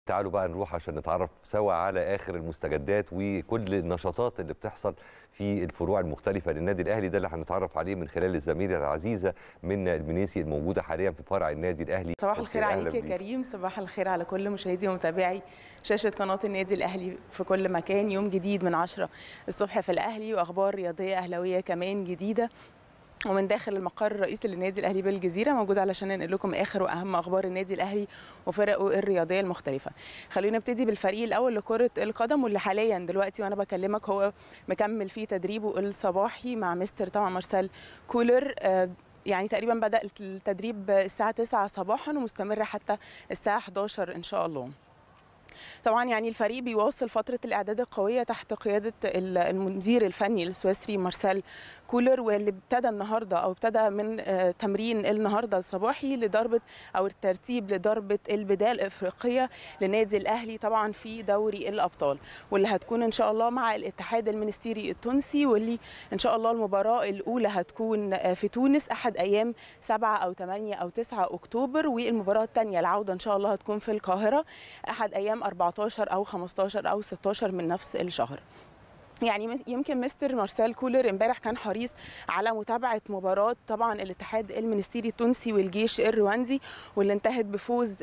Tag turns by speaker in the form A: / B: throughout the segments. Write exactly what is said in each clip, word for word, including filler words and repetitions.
A: تعالوا بقى نروح عشان نتعرف سوا على آخر المستجدات وكل النشاطات اللي بتحصل في الفروع المختلفة للنادي الأهلي. ده اللي هنتعرف عليه من خلال الزميلة العزيزة من المنيسي الموجودة حاليا في فرع النادي الأهلي.
B: صباح الخير عليك يا كريم، صباح الخير على كل مشاهدي ومتابعي شاشة قناة النادي الأهلي في كل مكان. يوم جديد من عشرة الصبح في الأهلي وأخبار رياضية أهلاوية كمان جديدة ومن داخل المقر الرئيسي للنادي الاهلي بالجزيره، موجود علشان ننقل لكم اخر واهم اخبار النادي الاهلي وفرقه الرياضيه المختلفه. خلونا نبتدي بالفريق الاول لكره القدم، واللي حاليا دلوقتي وانا بكلمك هو مكمل في تدريبه الصباحي مع مستر طبعا مارسيل كولر. يعني تقريبا بدأ التدريب الساعه تسعة صباحا ومستمر حتى الساعه حداشر ان شاء الله. طبعا يعني الفريق بيواصل فتره الاعداد القويه تحت قياده المدير الفني السويسري مارسيل كولر، واللي ابتدى النهارده او ابتدى من تمرين النهارده الصباحي لضربه او الترتيب لضربه البدايه الافريقيه للنادي الاهلي طبعا في دوري الابطال، واللي هتكون ان شاء الله مع الاتحاد المنستيري التونسي، واللي ان شاء الله المباراه الاولى هتكون في تونس احد ايام سبعة او ثمانية او تسعة اكتوبر، والمباراه الثانيه العوده ان شاء الله هتكون في القاهره احد ايام أربعتاشر او خمستاشر او ستاشر من نفس الشهر. يعني يمكن مستر مارسيل كولر امبارح كان حريص على متابعه مباراه طبعا الاتحاد المنستيري التونسي والجيش الرواندي، واللي انتهت بفوز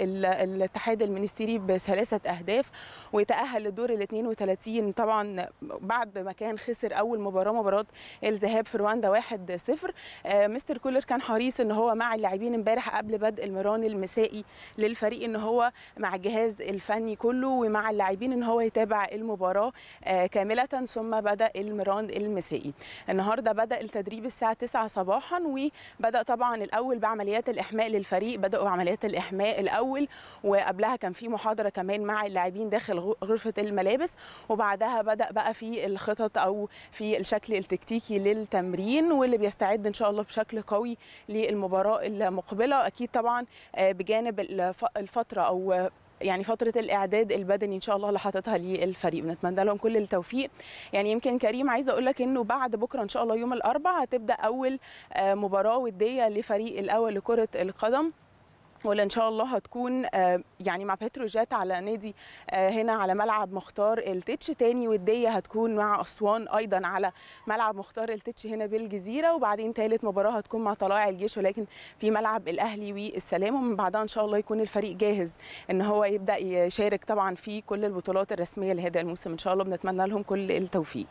B: الاتحاد المنستيري بثلاثه اهداف ويتاهل للدور ال اثنين وثلاثين طبعا بعد ما كان خسر اول مباراه مباراه الذهاب في رواندا واحد صفر. مستر كولر كان حريص ان هو مع اللاعبين امبارح قبل بدء المران المسائي للفريق ان هو مع الجهاز الفني كله ومع اللاعبين ان هو يتابع المباراه كامله، ثم بدأ المران المسائي. النهارده بدأ التدريب الساعة تسعة صباحا، وبدأ طبعا الأول بعمليات الإحماء للفريق، بدأوا بعمليات الإحماء الأول، وقبلها كان في محاضرة كمان مع اللاعبين داخل غرفة الملابس، وبعدها بدأ بقى في الخطط أو في الشكل التكتيكي للتمرين، واللي بيستعد إن شاء الله بشكل قوي للمباراة المقبلة. أكيد طبعا بجانب الفترة أو يعني فترة الإعداد البدني إن شاء الله اللي حاططها للفريق، بنتمنى لهم كل التوفيق. يعني يمكن كريم عايزة أقول لك إنه بعد بكرة إن شاء الله يوم الأربعاء هتبدأ أول مباراة ودية لفريق الأول لكرة القدم، واللي ان شاء الله هتكون يعني مع بتروجيت على نادي هنا على ملعب مختار التتش. تاني وديه هتكون مع اسوان ايضا على ملعب مختار التتش هنا بالجزيره، وبعدين ثالث مباراه هتكون مع طلائع الجيش ولكن في ملعب الاهلي والسلام، ومن بعدها ان شاء الله يكون الفريق جاهز ان هو يبدا يشارك طبعا في كل البطولات الرسميه لهذا الموسم ان شاء الله. بنتمنى لهم كل التوفيق.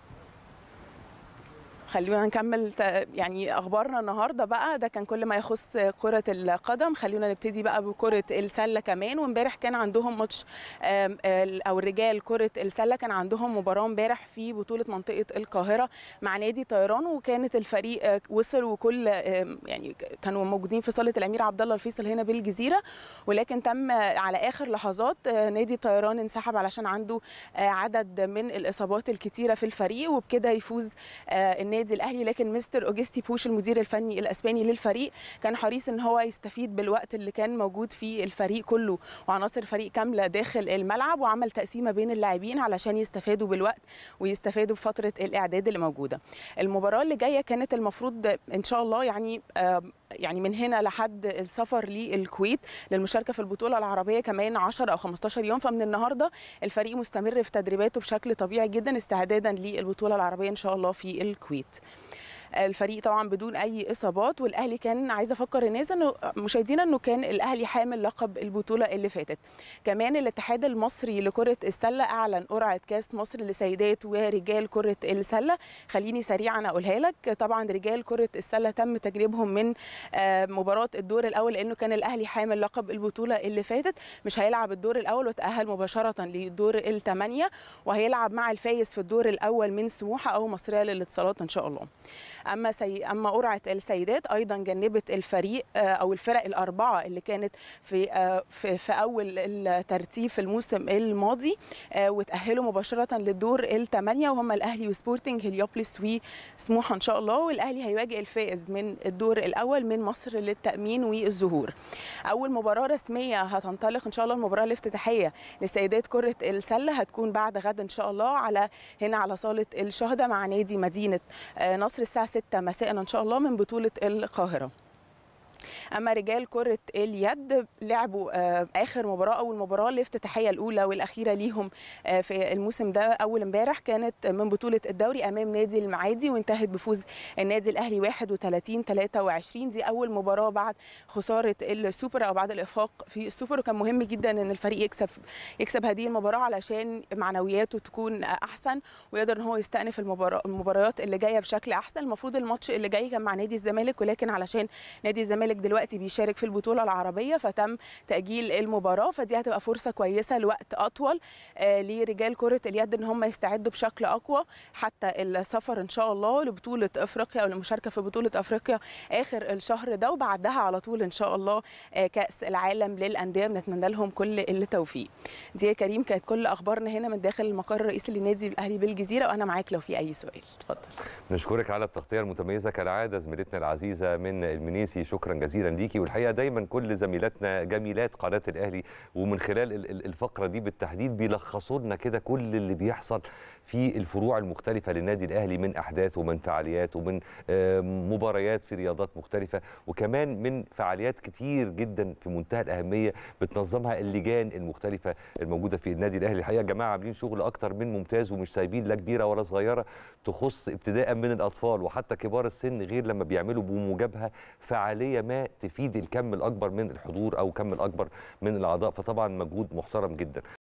B: خلونا نكمل يعني اخبارنا النهارده بقى، ده كان كل ما يخص كره القدم. خلونا نبتدي بقى بكره السله كمان، وامبارح كان عندهم ماتش او الرجال كره السله كان عندهم مباراه امبارح في بطوله منطقه القاهره مع نادي طيران، وكانت الفريق وصل وكل يعني كانوا موجودين في صاله الامير عبد الله الفيصل هنا بالجزيره، ولكن تم على اخر لحظات نادي طيران انسحب علشان عنده عدد من الاصابات الكتيره في الفريق، وبكده يفوز النادي النادي الاهلي. لكن مستر اوجستي بوش المدير الفني الاسباني للفريق كان حريص ان هو يستفيد بالوقت اللي كان موجود فيه الفريق كله وعناصر الفريق كامله داخل الملعب، وعمل تقسيمه بين اللاعبين علشان يستفادوا بالوقت ويستفادوا بفتره الاعداد اللي موجوده. المباراه اللي جايه كانت المفروض ان شاء الله يعني آه يعني من هنا لحد السفر للكويت للمشاركه في البطوله العربيه كمان عشرة او خمستاشر يوم، فمن النهارده الفريق مستمر في تدريباته بشكل طبيعي جدا استعدادا للبطوله العربيه ان شاء الله في الكويت. الفريق طبعا بدون اي اصابات، والاهلي كان عايزه افكر الناس انه مشاهدينا انه كان الاهلي حامل لقب البطوله اللي فاتت. كمان الاتحاد المصري لكره السله اعلن قرعه كاس مصر لسيدات ورجال كره السله. خليني سريعا اقولها لك. طبعا رجال كره السله تم تجنيبهم من مباراه الدور الاول لانه كان الاهلي حامل لقب البطوله اللي فاتت، مش هيلعب الدور الاول وتاهل مباشره لدور الثمانيه، وهيلعب مع الفايز في الدور الاول من سموحه او مصريه للاتصالات ان شاء الله. اما سي... اما قرعه السيدات ايضا جنبت الفريق او الفرق الاربعه اللي كانت في في, في اول الترتيب في الموسم الماضي وتاهلوا مباشره للدور الثمانيه، وهم الاهلي وسبورتنج هليوبلس وسموحه ان شاء الله. والاهلي هيواجه الفائز من الدور الاول من مصر للتامين والزهور. اول مباراه رسميه هتنطلق ان شاء الله المباراه الافتتاحيه لسيدات كره السله هتكون بعد غد ان شاء الله على هنا على صاله الشهداء مع نادي مدينه نصر الساعه ستة مساء ان شاء الله من بطوله القاهره. اما رجال كره اليد لعبوا اخر مباراه اول مباراه الافتتاحيه الاولى والاخيره ليهم في الموسم ده اول امبارح، كانت من بطوله الدوري امام نادي المعادي وانتهت بفوز النادي الاهلي واحد وثلاثين ثلاثة وعشرين. دي اول مباراه بعد خساره السوبر او بعد الاخفاق في السوبر، وكان مهم جدا ان الفريق يكسب يكسب هذه المباراه علشان معنوياته تكون احسن ويقدر ان هو يستأنف المباراه المباريات اللي جايه بشكل احسن. المفروض الماتش اللي جاي كان مع نادي الزمالك، ولكن علشان نادي الزمالك دلوقتي بيشارك في البطوله العربيه فتم تاجيل المباراه، فدي هتبقى فرصه كويسه لوقت اطول آه لرجال كره اليد ان هم يستعدوا بشكل اقوى حتى السفر ان شاء الله لبطوله افريقيا او المشاركه في بطوله افريقيا اخر الشهر ده، وبعدها على طول ان شاء الله آه كاس العالم للانديه. بنتمنى لهم كل التوفيق. دي يا كريم كانت كل اخبارنا هنا من داخل المقر الرئيسي للنادي الاهلي بالجزيره، وانا معاك لو في اي سؤال اتفضل.
A: نشكرك على التغطيه المتميزه كالعاده زميلتنا العزيزه من المنيسي، شكرا جزيلا ليكي. والحقيقه دايما كل زميلاتنا جميلات قناه الاهلي ومن خلال الفقره دي بالتحديد بيلخصوا لنا كده كل اللي بيحصل في الفروع المختلفه للنادي الاهلي من احداث ومن فعاليات ومن مباريات في رياضات مختلفه، وكمان من فعاليات كتير جدا في منتهى الاهميه بتنظمها اللجان المختلفه الموجوده في النادي الاهلي. الحقيقه يا جماعه عاملين شغل اكتر من ممتاز ومش سايبين لا كبيره ولا صغيره، تخص ابتداء من الاطفال وحتى كبار السن، غير لما بيعملوا بموجبها فعاليه ما تفيد الكم الاكبر من الحضور او كم الاكبر من الاعضاء، فطبعا مجهود محترم جدا.